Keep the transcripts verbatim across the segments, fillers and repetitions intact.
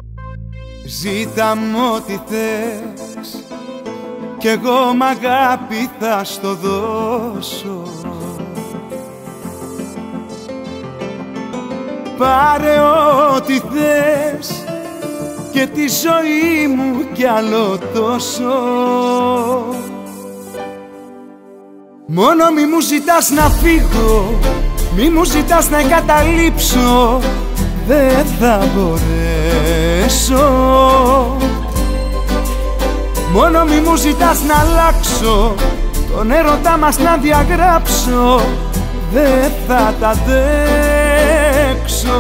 Ζήτα μου ό,τι θες κι εγώ μ' αγάπη θα στο δώσω. Πάρε ό,τι θες και τη ζωή μου κι άλλο τόσο. Μόνο μη μου ζητάς να φύγω, μη μου ζητάς να εγκαταλείψω, δεν θα μπορέσω. Μόνο μη μου ζητάς να αλλάξω, τον έρωτά μας να διαγράψω, δεν θα τα αντέξω.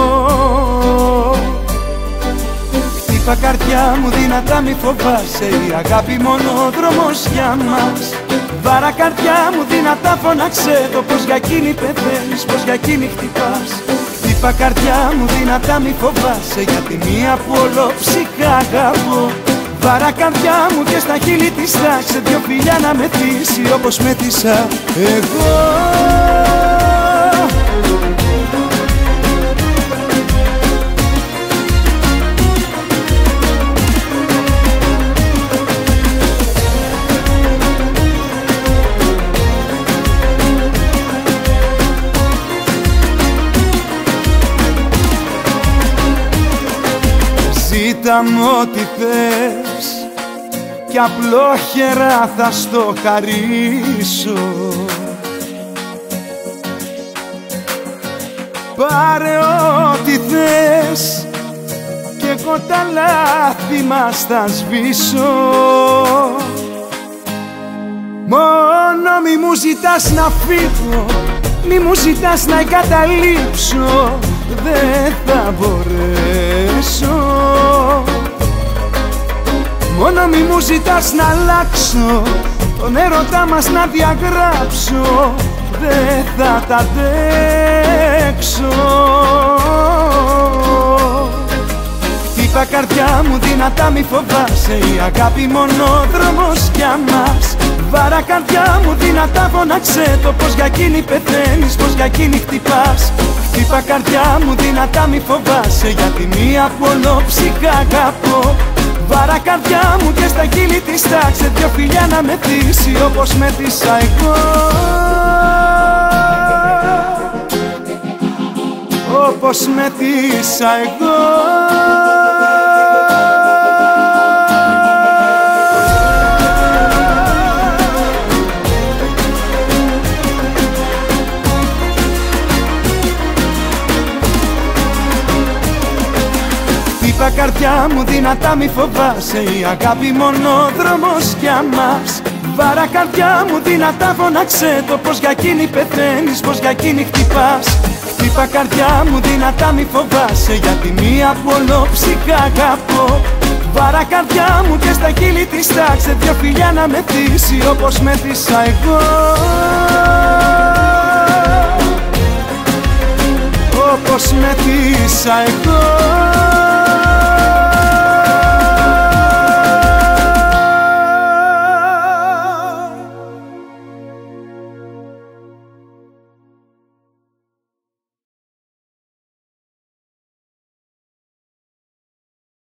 Χτύπα καρδιά μου δυνατά, μη φοβάσαι, η αγάπη μονόδρομος για μας. Βάρα καρδιά μου δυνατά, φώναξε το, πως για εκείνη πεθαίνεις, πως για εκείνη χτυπάς. Χτύπα καρδιά μου δυνατά, μη φοβάσαι, γιατί μία που ολόψυχα αγαπώ. Βάρα καρδιά μου και στα χείλη της τάξε δυο φιλιά να μεθύσει όπως μέθησα εγώ. Ζήτα μου ό,τι θες κι απλόχερα θα στο χαρίσω. Πάρε ό,τι θες κι εγώ τα λάθη μας θα σβήσω. Μόνο μη μου ζητάς να φύγω, μη μου ζητάς να εγκαταλείψω, δεν θα μπορέσω. Μόνο μη μου ζητάς να αλλάξω, τον έρωτά μας να διαγράψω, δεν θα τα αντέξω. Χτύπα καρδιά μου δυνατά, μη φοβάσαι, η αγάπη μονόδρομος για μας. Βάρα καρδιά μου δυνατά, φώναξε το, πως για εκείνη πεθαίνεις, πως για εκείνη χτυπάς. Χτύπα καρδιά μου δυνατά, μη φοβάσαι, γιατί μία που ολόψυχα αγαπώ. Βάρα καρδιά μου και στα χείλη της τάξε δυο φιλιά να μεθύσει όπως μέθησα εγώ. Όπως μέθησα εγώ. Χτύπα καρδιά μου δυνατά, μη φοβάσαι, η αγάπη μονόδρομος για μας. Βάρα καρδιά μου δυνατά, φώναξε το, πως για εκείνη πεθαίνεις, πως για εκείνη χτυπάς. Χτύπα καρδιά μου δυνατά, μη φοβάσαι, γιατί μία που ολόψυχα αγαπώ. Βάρα καρδιά μου και στα χείλη της τάξε δυο φιλιά να μεθύσει όπως μέθησα εγώ. Όπως μέθησα εγώ.